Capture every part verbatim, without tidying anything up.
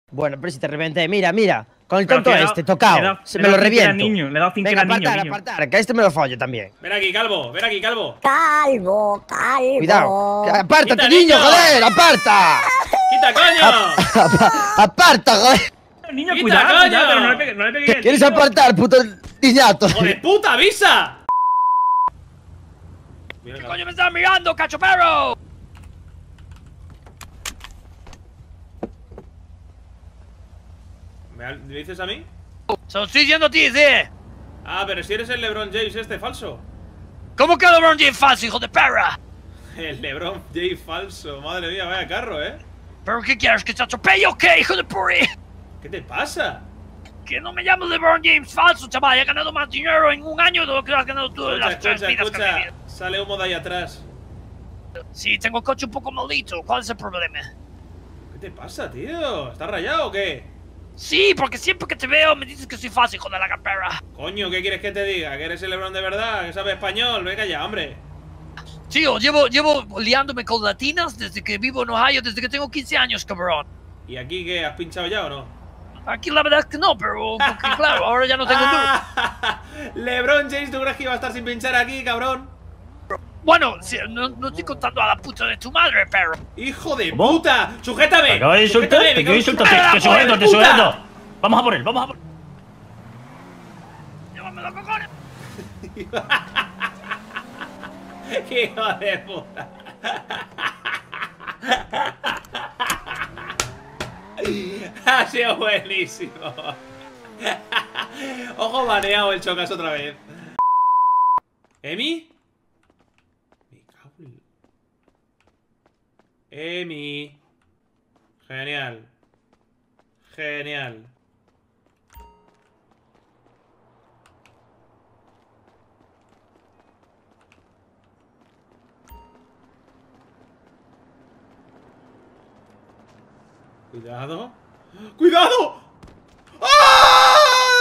Bueno, pero si te reventé, mira, mira. Con el Pero tonto que le he este, dado- tocado. le he dado- Se le me he lo dado cinquera reviento. niño, le he dado cinquera Venga, niño, apartar, niño. apartar, que a este me lo follo también. Ven aquí, calvo, ven aquí, calvo. Calvo, calvo. Cuidado. Que- Apártate, Quita, niño, niño. joder, aparta. ¡Quita, coño! Aparta, joder. Niño, Quita, cuidado, coño. cuidado, pero no le pegues, no le pegues. ¿Quieres tío. apartar, puto niñato? ¡Hijo de puta, avisa! ¿Qué coño me estás mirando, cacho perro? ¿Me, ¿Me dices a mí? Se lo estoy diciendo a ti, sí. Ah, pero si eres el LeBron James este falso. ¿Cómo que LeBron James falso, hijo de perra? El LeBron James falso. Madre mía, vaya carro, ¿eh? ¿Pero qué quieres, que te atropelle o qué, hijo de purri? ¿Qué te pasa? Que no me llamo LeBron James falso, chaval. He ganado más dinero en un año de lo que has ganado tú en Escucha, las tres escucha, vidas que has escucha. vivido. Sale humo de ahí atrás. Sí, tengo el coche un poco maldito. ¿Cuál es el problema? ¿Qué te pasa, tío? ¿Estás rayado o qué? Sí, porque siempre que te veo me dices que soy falso, hijo de la capera. Coño, ¿qué quieres que te diga? ¿Que eres el LeBron de verdad? ¿Que sabes español? Venga ya, hombre. Tío, llevo, llevo liándome con latinas desde que vivo en Ohio, desde que tengo quince años, cabrón. ¿Y aquí qué? ¿Has pinchado ya o no? Aquí la verdad es que no, pero porque, claro, ahora ya no tengo duro. LeBron James, ¿tú crees que iba a estar sin pinchar aquí, cabrón? Bueno, si- no, no estoy contando a la puta de tu madre, perro. ¡Hijo de ¿Cómo? puta! ¡Sujétame! Te acabo de insultar, Sujétame, te me quiero cago en tu insultar, te, madre, te sujeto, te puta. sujeto. Vamos a por él, vamos a por él. Llévame los cojones. ¡Qué hijo de puta! Ha sido buenísimo. Ojo baneado el Chocas otra vez. ¿Emi? Me cago en... Emi. Genial. Genial. Cuidado. ¡Cuidado! ¡Ah!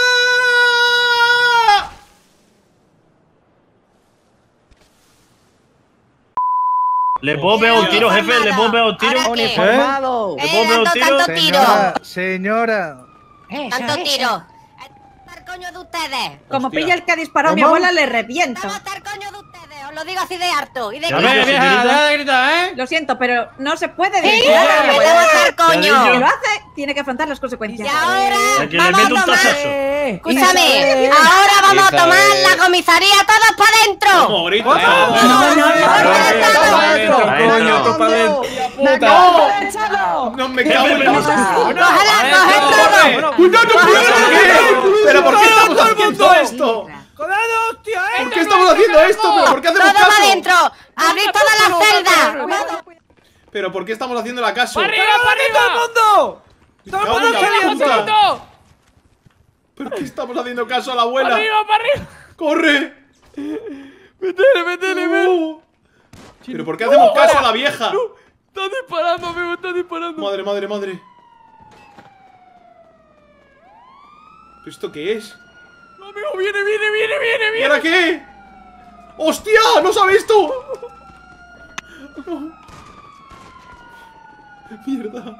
Le puedo pegar un tiro, jefe, le puedo pegar un tiro. Ahora qué. Uniformado. ¿Le puedo pegar un tiro? tanto tiro. Señora, Tanto tiro. ¡Estar coño de ustedes! Como Hostia. pilla el que ha disparado a mi ¿Cómo? abuela, le reviento. ¡Vamos a estar coño de ustedes! Os lo digo así de harto. Y de Ya que- ves, Vieja, señorita. deja de gritar, ¿eh? Lo siento, pero no se puede ¡Sí! disparar a mi ¡Vamos a abuela. estar coño! Si lo hace, tiene que afrontar las Y consecuencias. ahora A que le vamos meto un a tomar... tasazo. Escúchame, ahora vamos a tomar la comisaría todos para adentro. ¿Cómo grita? No, no, no, no, no, Coño, tú pa' dentro. ¡Puta! ¡No me cago en la... Cógela, coge todo. ¡Cuidado, ¿Pero por qué estamos haciendo esto? ¿Por qué estamos haciendo esto? ¿Pero por qué hacemos Todo para caso? adentro. Abrid todas las celdas. ¿Pero por qué estamos haciendo la caso? ¡Arriba, para arriba! Me cago en la puta. ¿Por qué estamos haciendo caso a la abuela? ¡Arriba, para arriba! ¡Corre! ¡Métele, métele, No. ¿Pero por qué hacemos caso a la vieja? ¡Está disparando, amigo! ¡Está disparando! Madre, madre, madre. ¿Pero esto qué es? ¡Amigo, viene, viene, viene, viene, ¿Y viene! ahora qué? ¡Hostia! ¡No se ha visto! No. Mierda.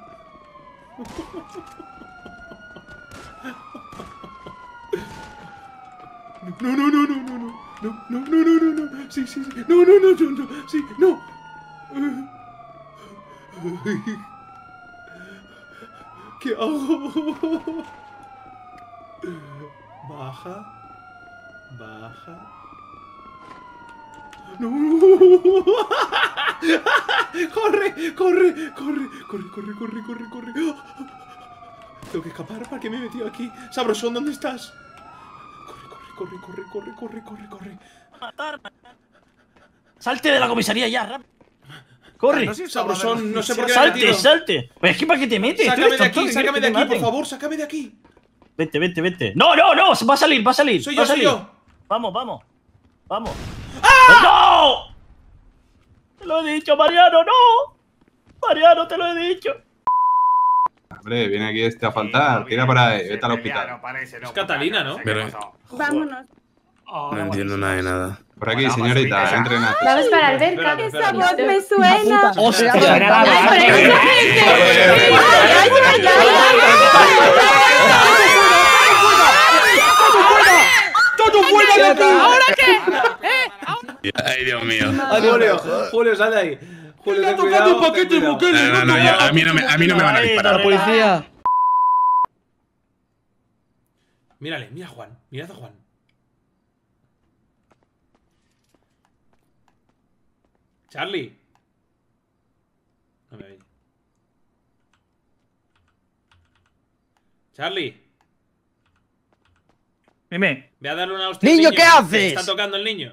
No, no, no, no, no, no. No, no, no, no, no, no. Sí, sí, sí. No, no, no, no, no. Sí, no. ¿Qué hago? Baja. Baja. No. Corre, corre, corre, corre, corre, corre, corre, corre. Tengo que escapar. ¿Para qué me he metido aquí? Sabrosón, ¿dónde estás? Corre, corre, corre, corre, corre, corre. Salte de la comisaría ya, rápido. Corre. Sabrosón, no sé por qué me he Salte, metido. salte. Pues es que para qué te metes. Tú Sácame eres de tonto, aquí, ¿qué sácame quieres de que aquí, te por maten? favor, sácame de aquí. Vente, vente, vente. No, no, no. Va a salir, va a salir. Soy va yo, a soy salir. yo. Vamos, vamos. Vamos. ¡No! Te lo he dicho, Mariano, no. Mariano, te lo he dicho. Hombre, viene aquí este a faltar. Tira por ahí, vete al hospital. Es Catalina, ¿no? Vámonos. No entiendo nada de nada. Por aquí, señorita, entren a... Vamos para la alberca. Espérate, Esa espérate. voz me suena. ¡Hostia! Ay, pero esa gente. Ay, ay, ay, ay, ay. mío. Julio, Julio, sal de ahí. Julio, ten cuidado, ten cuidado. No, no, no, yo- a mí no me, a mí no me van a disparar. La policía. Mírale, mira a Juan, mirad a Juan. Charlie. No me oye. Charlie. Dime. Ve a darle una hostia al Niño, niño. ¿qué haces? Está tocando el niño.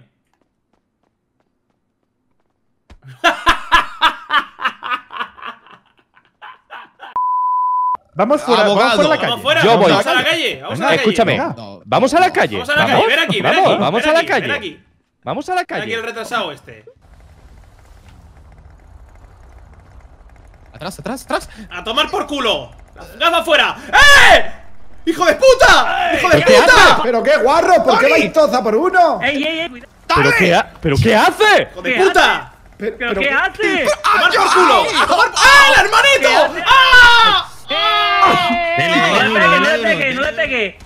Vamos fuera, vamos Abogado. fuera a la calle. Vamos fuera, Yo vamos voy. a la calle. Vamos a la calle. Escúchame. No. Vamos a la calle. Vamos a la calle. Ven aquí, ven vamos, aquí. vamos ven a la aquí, calle. Ven aquí. Vamos a la Ven aquí el calle. retrasado este. Atrás, atrás, atrás. ¡A tomar por culo! ¡Gafa fuera! ¡Eh! ¡Hijo de puta! ¡Hijo de ¿Pero qué puta! hace? ¿Pero qué guarro? ¿Por qué vais toza por uno? ¡Ey, ey, ey! Cuidado. ¿Pero qué, ha- ¿Pero qué hace? ¡Hijo de ¿Qué puta! Pero, ¿Pero pero qué qué- hace? ¡A tomar por culo! ¡A tomar por... ¡Ah, el hermanito! ¡Ah! Dele, No dele, le pegue, no le dele, pegue, dele. no le pegue.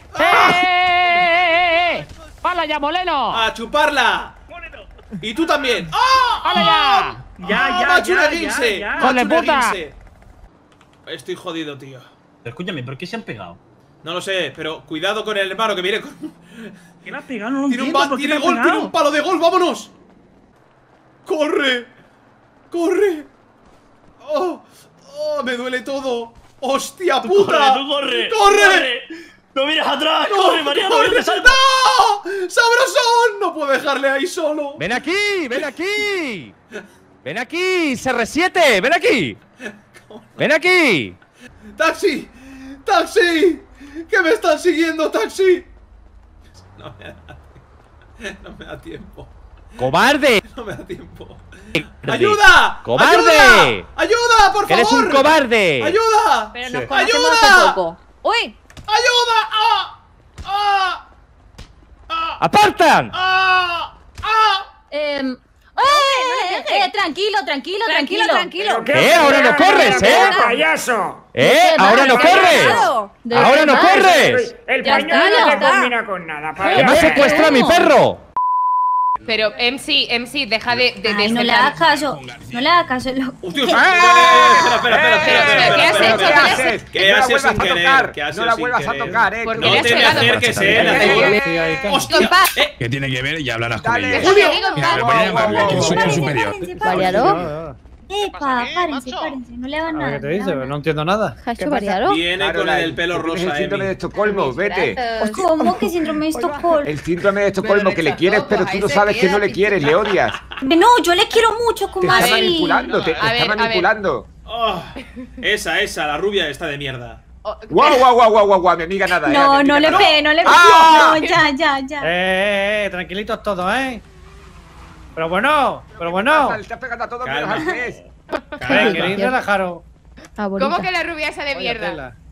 ¡Hala ya, Moleno! ¡A chuparla! Mónelo. ¡Y tú también! ¡Ah! ¡Hala ya! Ya, ¡Ah, ya, macho ya, de guinse! ya, ya. ¡Macho ¡Joder, de puta! guinse! Estoy jodido, tío. Escúchame, ¿por qué se han pegado? No lo sé, pero cuidado con el hermano que viene con... ¿Qué le has pegado? No lo Tiene un, entiendo. ba- ¿Por qué tiene le has gol, pegado? tiene un palo de gol, vámonos. ¡Corre! ¡Corre! ¡Oh! ¡Oh! ¡Me duele todo! ¡Hostia puta! ¡Corre, tú corre! ¡Corre! ¡No mires atrás! ¡No! ¡Corre, Mariano! ¡Corre! ¡Yo te salvo! ¡No! ¡Sabrosón! No puedo dejarle ahí solo. ¡Ven aquí! ¡Ven aquí! ¡Ven aquí! ¡C R siete! ¡Ven aquí! ¡Ven aquí! ¡Taxi! ¡Taxi! ¡Que me están siguiendo, taxi! No me da, no me da tiempo. ¡Cobarde! No me da tiempo. ¡Ayuda! ¡Cobarde! ¡Ayuda! ¡Ayuda, por ¡Que eres favor! un cobarde! ¡Ayuda! Pero nos Sí. conocemos ¡Ayuda! hace poco. ¡Uy! ¡Ayuda! ¡Ah! ¡Ah! ¡Ah! ¡Apartan! ¡Ah! ¡Ah! Eh, eh, eh, tranquilo, tranquilo, tranquilo. Tranquilo, tranquilo. ¿Eh? ¡Ahora no corres, eh! ¡Payaso! ¿Eh? ¡Ahora no corres! Claro. ¿De ¡Ahora qué no más? corres! El Ya pañuelo está, ya no te está. combina con nada, ¡Que me ha payaso. secuestrado a mi perro! Pero, M C, M C, deja de... de, de Ay, no le hagas caso. No le hagas caso. lo- ¡Hostia! Espera, espera, espera, espera, espera, ¿Qué has espera, hecho? espera, ¿Qué has espera. hecho? ¿Qué has hecho sin querer? ¿Qué has No hecho la sin vuelvas a querer? tocar, eh. ¿Por qué No le has te me pegado? acerques, eh. la tengo- ¡Hostia! Compás. Eh, ¿Qué tiene que ver? Y hablarás con Julio. ellos. Julio. Mira, le voy a llamarle, que soy tu superior. ¿Variado? Epa, párense, párense. No le hagan nada. ¿Qué te dice? No entiendo nada. ¿Hacho variado? Viene con el pelo rosa, síndrome de Emi. Estocolmo, vete. ¿Cómo que síndrome de Estocolmo? El síndrome de Estocolmo que le quieres, pero tú no sabes que no le quieres, le odias. No, yo le quiero mucho, Te comadre. está manipulando, te, te A ver, está a ver. manipulando. Oh, esa, esa, la rubia está de mierda. Guau, guau, guau, guau, guau, guau, mi amiga nada. eh, No, mi no amiga le nada. pegue, no le pegue. ¡Ah! No, ya, ya, ya. Eh, eh, eh, tranquilitos todos, ¿eh? Pero bueno, pero bueno. Le estás pegando a todos Calma. menos al pez. Eh, queréis relajaros. ¿Cómo que la rubia esa de Vaya mierda? tela.